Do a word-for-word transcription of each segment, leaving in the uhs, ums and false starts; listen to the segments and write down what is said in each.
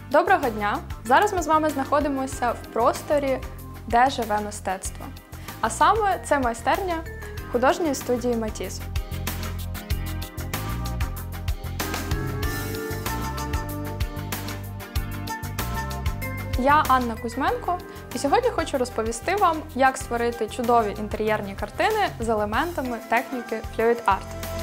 Доброго дня! Зараз ми з вами знаходимося в просторі, де живе мистецтво. А саме це майстерня художньої студії Матіс. Я Анна Кузьменко, і сьогодні хочу розповісти вам, як створити чудові інтер'єрні картини з елементами техніки Fluid Art.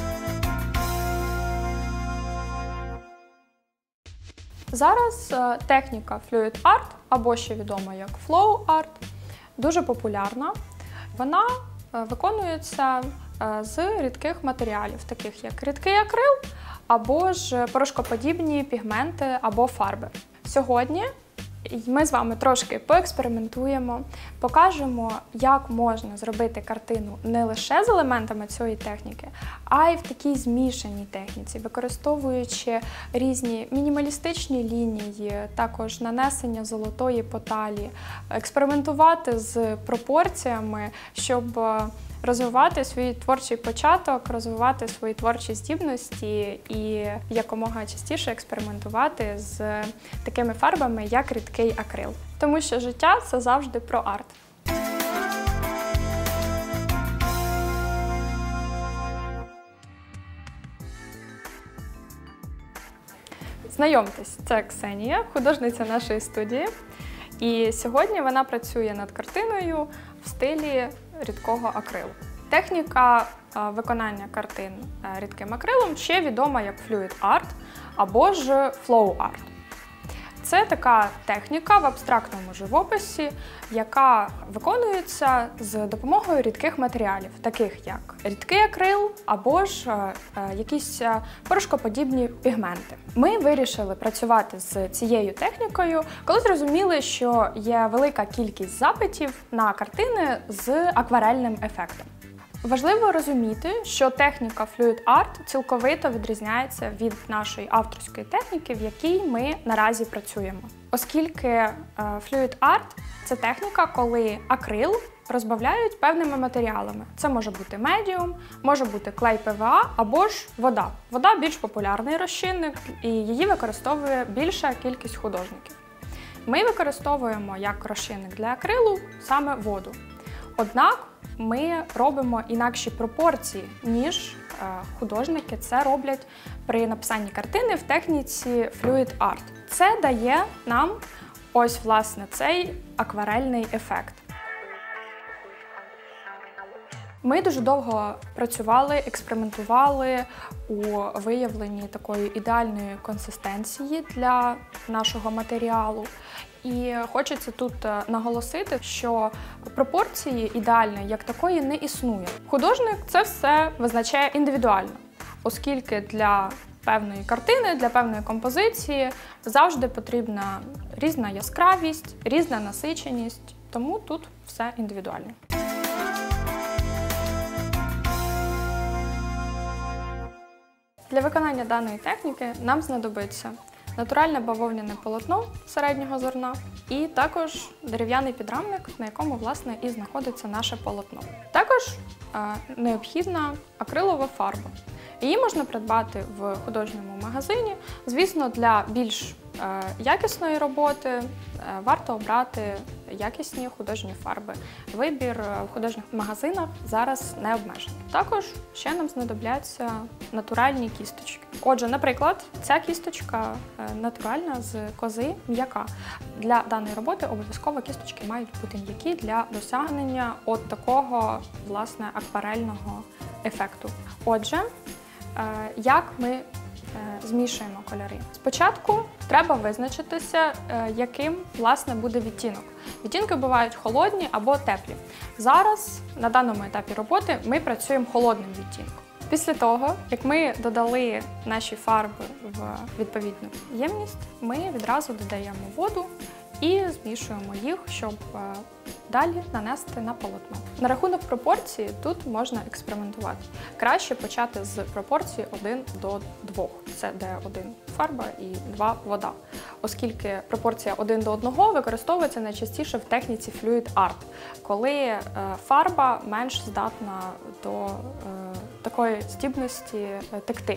Зараз техніка Fluid Art, або ще відома як Flow Art, дуже популярна. Вона виконується з рідких матеріалів, таких як рідкий акрил, або ж порошкоподібні пігменти або фарби. Сьогодні ми з вами трошки поекспериментуємо, покажемо, як можна зробити картину не лише з елементами цієї техніки, а й в такій змішаній техніці, використовуючи різні мінімалістичні лінії, також нанесення золотої поталі, експериментувати з пропорціями, щоб розвивати свій творчий початок, розвивати свої творчі здібності і якомога частіше експериментувати з такими фарбами, як рідкий акрил. Тому що життя – це завжди про арт. Знайомтесь, це Ксенія, художниця нашої студії. І сьогодні вона працює над картиною в стилі рідкого акрилу. Техніка виконання картин рідким акрилом ще відома як Fluid Art або ж Flow Art. Це така техніка в абстрактному живописі, яка виконується з допомогою рідких матеріалів, таких як рідкий акрил або ж якісь порошкоподібні пігменти. Ми вирішили працювати з цією технікою, коли зрозуміли, що є велика кількість запитів на картини з акварельним ефектом. Важливо розуміти, що техніка Fluid Art цілковито відрізняється від нашої авторської техніки, в якій ми наразі працюємо. Оскільки Fluid Art – це техніка, коли акрил розбавляють певними матеріалами. Це може бути медіум, може бути клей пе ве а або ж вода. Вода – більш популярний розчинник, і її використовує більша кількість художників. Ми використовуємо як розчинник для акрилу саме воду. Однак ми робимо інакші пропорції, ніж художники це роблять при написанні картини в техніці Fluid Art. Це дає нам ось, власне, цей акварельний ефект. Ми дуже довго працювали, експериментували у виявленні такої ідеальної консистенції для нашого матеріалу. І хочеться тут наголосити, що пропорції ідеальної як такої не існує. Художник це все визначає індивідуально, оскільки для певної картини, для певної композиції завжди потрібна різна яскравість, різна насиченість, тому тут все індивідуально. Для виконання даної техніки нам знадобиться натуральне бавовняне полотно середнього зерна і також дерев'яний підрамник, на якому, власне, і знаходиться наше полотно. Також е, необхідна акрилова фарба. Її можна придбати в художньому магазині. Звісно, для більш е, якісної роботи е, варто обрати якісні художні фарби. Вибір в художніх магазинах зараз не обмежений. Також ще нам знадобляться натуральні кісточки. Отже, наприклад, ця кісточка натуральна з кози, м'яка. Для даної роботи обов'язково кісточки мають бути м'які для досягнення от такого, власне, акварельного ефекту. Отже, як ми змішуємо кольори? Спочатку треба визначитися, яким, власне, буде відтінок. Відтінки бувають холодні або теплі. Зараз, на даному етапі роботи, ми працюємо холодним відтінком. Після того, як ми додали наші фарби в відповідну ємність, ми відразу додаємо воду і змішуємо їх, щоб далі нанести на полотно. На рахунок пропорції тут можна експериментувати. Краще почати з пропорції один до двох. Це де один фарба і два вода. Оскільки пропорція один до одного використовується найчастіше в техніці Fluid Art, коли фарба менш здатна до такої здібності текти.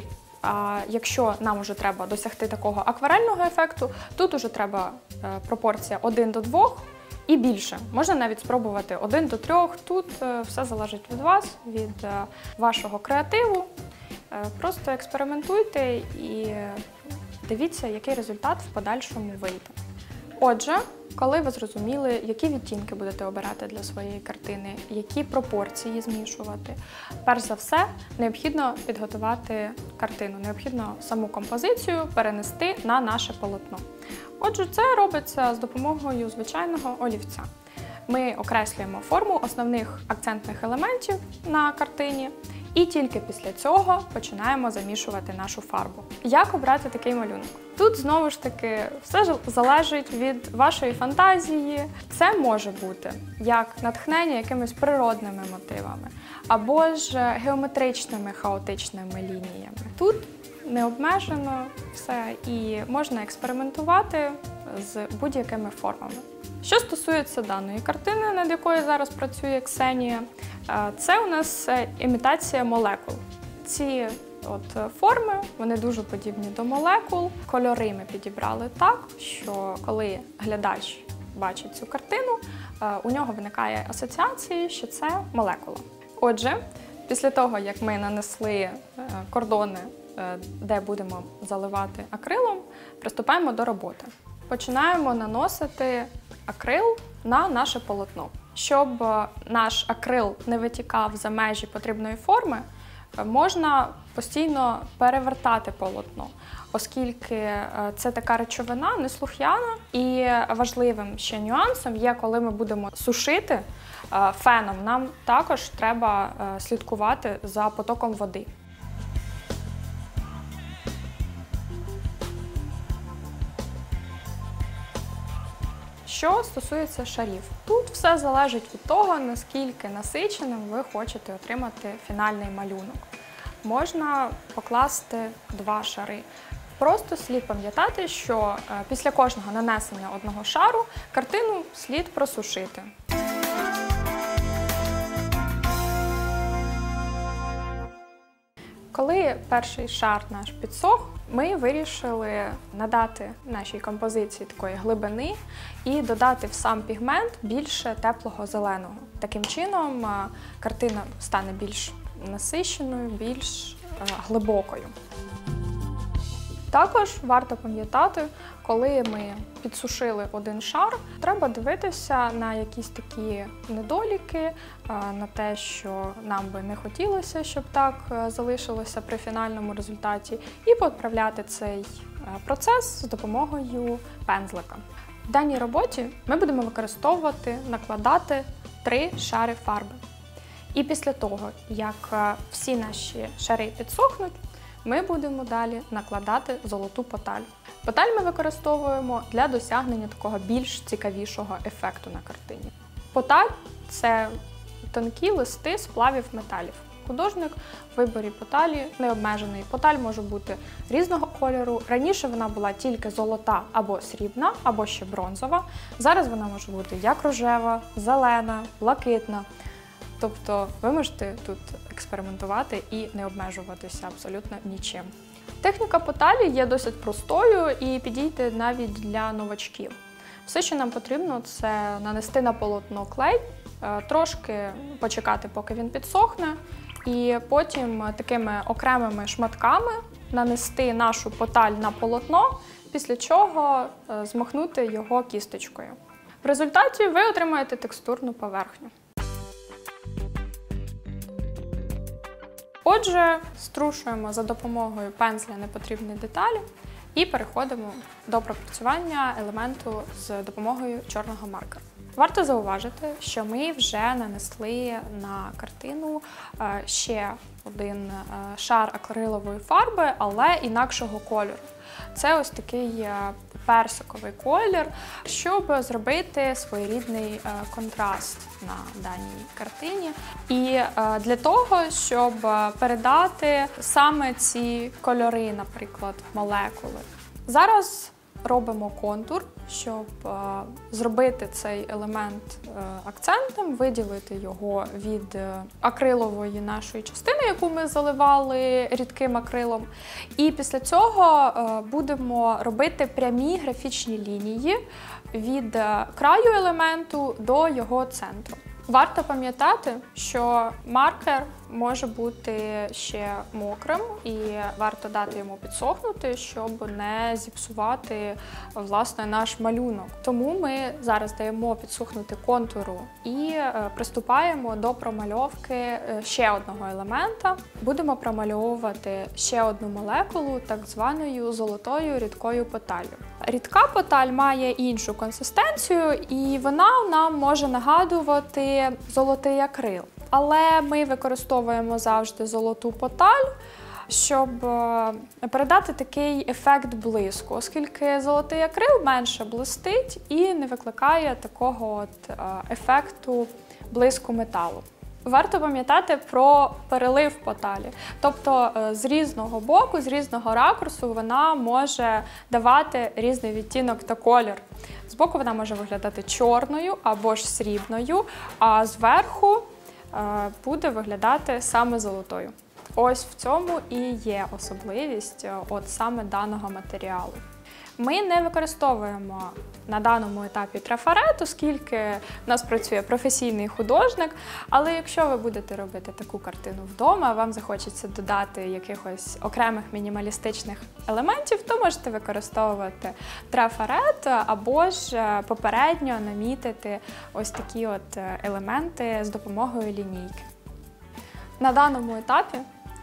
А якщо нам вже треба досягти такого акварельного ефекту, тут уже треба пропорція один до двох і більше. Можна навіть спробувати один до трьох. Тут все залежить від вас, від вашого креативу. Просто експериментуйте і дивіться, який результат в подальшому вийде. Отже, коли ви зрозуміли, які відтінки будете обирати для своєї картини, які пропорції змішувати, перш за все, необхідно підготувати картину, необхідно саму композицію перенести на наше полотно. Отже, це робиться з допомогою звичайного олівця. Ми окреслюємо форму основних акцентних елементів на картині, і тільки після цього починаємо замішувати нашу фарбу. Як обрати такий малюнок? Тут, знову ж таки, все залежить від вашої фантазії. Це може бути як натхнення якимись природними мотивами, або ж геометричними хаотичними лініями. Тут не обмежено все і можна експериментувати з будь-якими формами. Що стосується даної картини, над якою зараз працює Ксенія, це у нас імітація молекул. Ці от форми, вони дуже подібні до молекул. Кольори ми підібрали так, що коли глядач бачить цю картину, у нього виникає асоціація, що це молекула. Отже, після того, як ми нанесли кордони, де будемо заливати акрилом, приступаємо до роботи. Починаємо наносити акрил на наше полотно. Щоб наш акрил не витікав за межі потрібної форми, можна постійно перевертати полотно, оскільки це така речовина неслух'яна. І важливим ще нюансом є, коли ми будемо сушити феном, нам також треба слідкувати за потоком води. Що стосується шарів, тут все залежить від того, наскільки насиченим ви хочете отримати фінальний малюнок. Можна покласти два шари. Просто слід пам'ятати, що після кожного нанесення одного шару картину слід просушити. Коли перший шар наш підсох, ми вирішили надати нашій композиції такої глибини і додати в сам пігмент більше теплого зеленого. Таким чином картина стане більш насиченою, більш глибокою. Також варто пам'ятати, коли ми підсушили один шар, треба дивитися на якісь такі недоліки, на те, що нам би не хотілося, щоб так залишилося при фінальному результаті, і поправляти цей процес з допомогою пензлика. В даній роботі ми будемо використовувати, накладати три шари фарби. І після того, як всі наші шари підсохнуть, ми будемо далі накладати золоту поталь. Поталь ми використовуємо для досягнення такого більш цікавішого ефекту на картині. Поталь – це тонкі листи сплавів металів. Художник в виборі поталі не обмежений. Поталь може бути різного кольору. Раніше вона була тільки золота або срібна, або ще бронзова. Зараз вона може бути як рожева, зелена, блакитна. Тобто ви можете тут експериментувати і не обмежуватися абсолютно нічим. Техніка поталі є досить простою і підійде навіть для новачків. Все, що нам потрібно, це нанести на полотно клей, трошки почекати, поки він підсохне, і потім такими окремими шматками нанести нашу поталь на полотно, після чого змахнути його кісточкою. В результаті ви отримаєте текстурну поверхню. Отже, струшуємо за допомогою пензля непотрібні деталі і переходимо до пропрацювання елементу з допомогою чорного маркера. Варто зауважити, що ми вже нанесли на картину ще один шар акрилової фарби, але інакшого кольору. Це ось такий персиковий колір, щоб зробити своєрідний контраст на даній картині. І для того, щоб передати саме ці кольори, наприклад, молекули. Зараз робимо контур, щоб е, зробити цей елемент е, акцентом, виділити його від е, акрилової нашої частини, яку ми заливали рідким акрилом. І після цього е, будемо робити прямі графічні лінії від е, краю елементу до його центру. Варто пам'ятати, що маркер може бути ще мокрим і варто дати йому підсохнути, щоб не зіпсувати, власне, наш малюнок. Тому ми зараз даємо підсохнути контуру і приступаємо до промальовки ще одного елемента. Будемо промальовувати ще одну молекулу, так званою золотою рідкою поталлю. Рідка поталь має іншу консистенцію і вона нам може нагадувати золотий акрил. Але ми використовуємо завжди золоту поталь, щоб передати такий ефект блиску, оскільки золотий акрил менше блистить і не викликає такого от ефекту блиску металу. Варто пам'ятати про перелив поталі. Тобто з різного боку, з різного ракурсу вона може давати різний відтінок та колір. Збоку вона може виглядати чорною або ж срібною, а зверху буде виглядати саме золотою. Ось в цьому і є особливість от саме даного матеріалу. Ми не використовуємо на даному етапі трафарет, оскільки в нас працює професійний художник, але якщо ви будете робити таку картину вдома, вам захочеться додати якихось окремих мінімалістичних елементів, то можете використовувати трафарет або ж попередньо намітити ось такі от елементи з допомогою лінійки. На даному етапі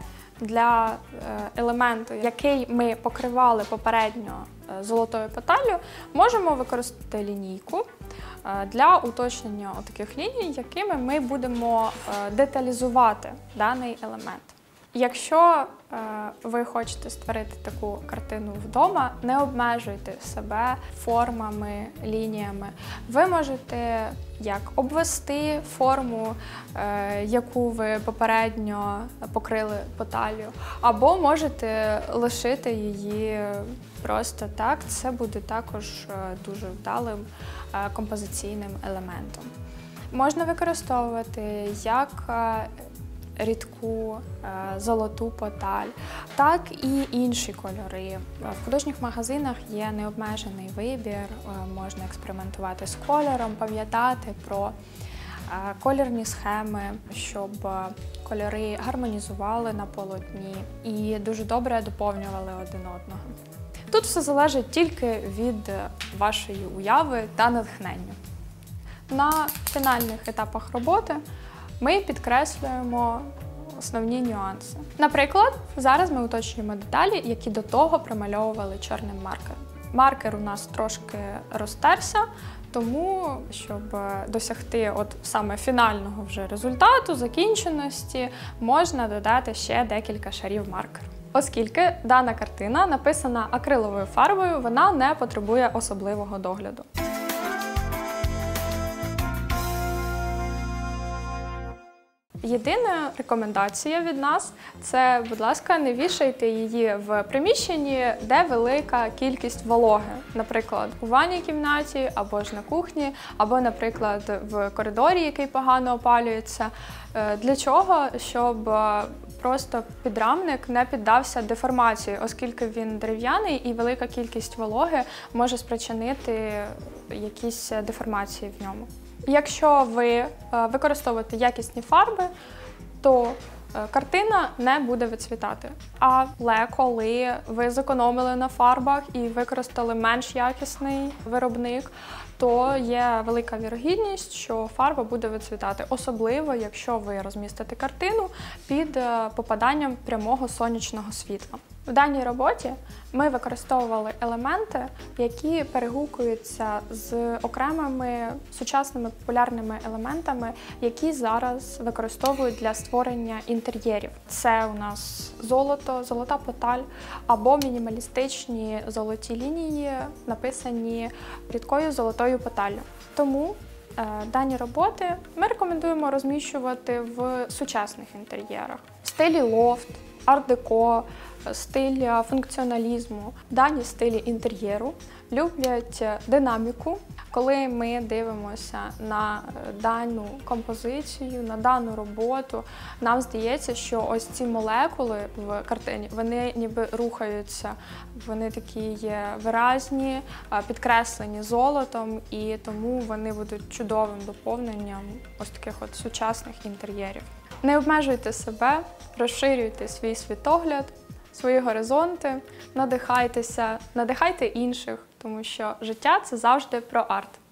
для елементу, який ми покривали попередньо золотою поталлю, можемо використати лінійку для уточнення таких ліній, якими ми будемо деталізувати даний елемент. Якщо е, ви хочете створити таку картину вдома, не обмежуйте себе формами, лініями. Ви можете як обвести форму, е, яку ви попередньо покрили поталлю, або можете лишити її просто так. Це буде також дуже вдалим е, композиційним елементом. Можна використовувати як е, рідку е, золоту поталь, так і інші кольори. В художніх магазинах є необмежений вибір, е, можна експериментувати з кольором, пам'ятати про е, колірні схеми, щоб е, кольори гармонізували на полотні і дуже добре доповнювали один одного. Тут все залежить тільки від вашої уяви та натхнення. На фінальних етапах роботи ми підкреслюємо основні нюанси. Наприклад, зараз ми уточнюємо деталі, які до того промальовували чорним маркером. Маркер у нас трошки розтерся, тому, щоб досягти от саме фінального вже результату, закінченості, можна додати ще декілька шарів маркеру. Оскільки дана картина написана акриловою фарбою, вона не потребує особливого догляду. Єдина рекомендація від нас – це, будь ласка, не вішайте її в приміщенні, де велика кількість вологи. Наприклад, у ванній кімнаті, або ж на кухні, або, наприклад, в коридорі, який погано опалюється. Для чого? Щоб просто підрамник не піддався деформації, оскільки він дерев'яний і велика кількість вологи може спричинити якісь деформації в ньому. Якщо ви використовуєте якісні фарби, то картина не буде вицвітати. Але коли ви зекономили на фарбах і використали менш якісний виробник, то є велика вірогідність, що фарба буде вицвітати. Особливо, якщо ви розмістите картину під попаданням прямого сонячного світла. В даній роботі ми використовували елементи, які перегукуються з окремими сучасними популярними елементами, які зараз використовують для створення інтер'єрів. Це у нас золото, золота поталь або мінімалістичні золоті лінії, написані рідкою золотою поталлю. Тому е, дані роботи ми рекомендуємо розміщувати в сучасних інтер'єрах в стилі лофт, арт-деко, стиль функціоналізму, дані стилі інтер'єру, люблять динаміку. Коли ми дивимося на дану композицію, на дану роботу, нам здається, що ось ці молекули в картині, вони ніби рухаються, вони такі є виразні, підкреслені золотом, і тому вони будуть чудовим доповненням ось таких от сучасних інтер'єрів. Не обмежуйте себе, розширюйте свій світогляд, свої горизонти, надихайтеся, надихайте інших, тому що життя – це завжди про арт.